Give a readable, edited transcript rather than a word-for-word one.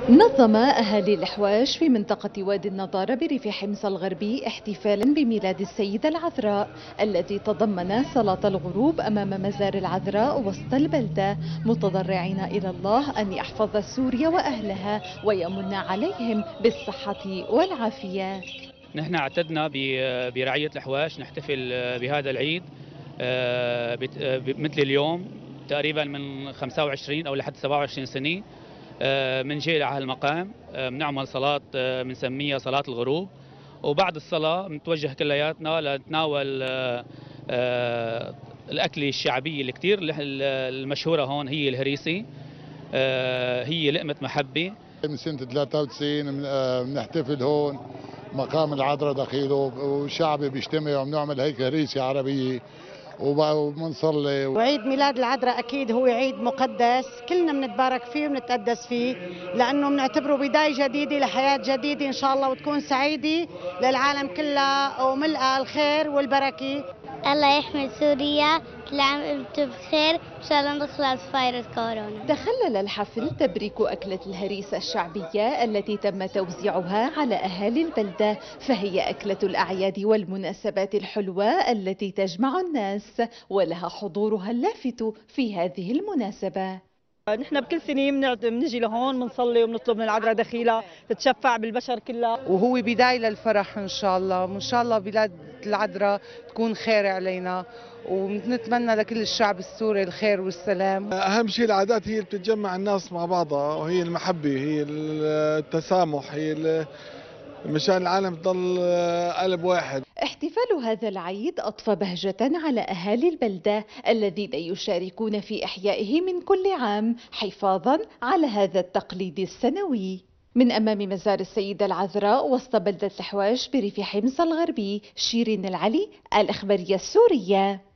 نظم أهالي الأحواش في منطقة وادي النضارة بريف حمص الغربي احتفالا بميلاد السيدة العذراء الذي تضمن صلاة الغروب أمام مزار العذراء وسط البلدة، متضرعين إلى الله أن يحفظ سوريا وأهلها ويمن عليهم بالصحة والعافية. نحن اعتدنا برعية الأحواش نحتفل بهذا العيد مثل اليوم تقريبا من 25 أو لحد 27 سنة. بنجي على هالمقام، بنعمل صلاة بنسميها صلاة الغروب، وبعد الصلاة بنتوجه كلياتنا لنتناول الأكلة الشعبية اللي كتير المشهورة هون هي الهريسة. هي لقمة محبة. من سنة 93 بنحتفل هون مقام العذراء دخيله، والشعب بيجتمع وبنعمل هيك هريسة عربية وبنصلي. وعيد ميلاد العذراء أكيد هو عيد مقدس، كلنا بنتبارك فيه وبنتقدس فيه لأنه بنعتبره بداية جديدة لحياة جديدة إن شاء الله وتكون سعيدة للعالم كلها وملء الخير والبركة. الله يحمي سوريا، كل عام وانتم بخير، ان شاء الله نخلص فيروس كورونا. تخلل الحفل تبريك أكلة الهريسة الشعبية التي تم توزيعها على أهالي البلدة، فهي أكلة الأعياد والمناسبات الحلوة التي تجمع الناس ولها حضورها اللافت في هذه المناسبة. نحن بكل سنة بنجي لهون بنصلي وبنطلب من العذراء دخيلة تتشفع بالبشر كلها، وهو بداية للفرح إن شاء الله، وإن شاء الله بلاد العذراء تكون خير علينا، ونتمنى لكل الشعب السوري الخير والسلام. أهم شيء العادات هي اللي بتجمع الناس مع بعضها، وهي المحبة، هي التسامح، هي مشان العالم تضل قلب واحد. احتفال هذا العيد أضفى بهجة على أهالي البلدة الذين يشاركون في إحيائه من كل عام حفاظا على هذا التقليد السنوي. من أمام مزار السيدة العذراء وسط بلدة الأحواش بريف حمص الغربي، شيرين العلي، الإخبارية السورية.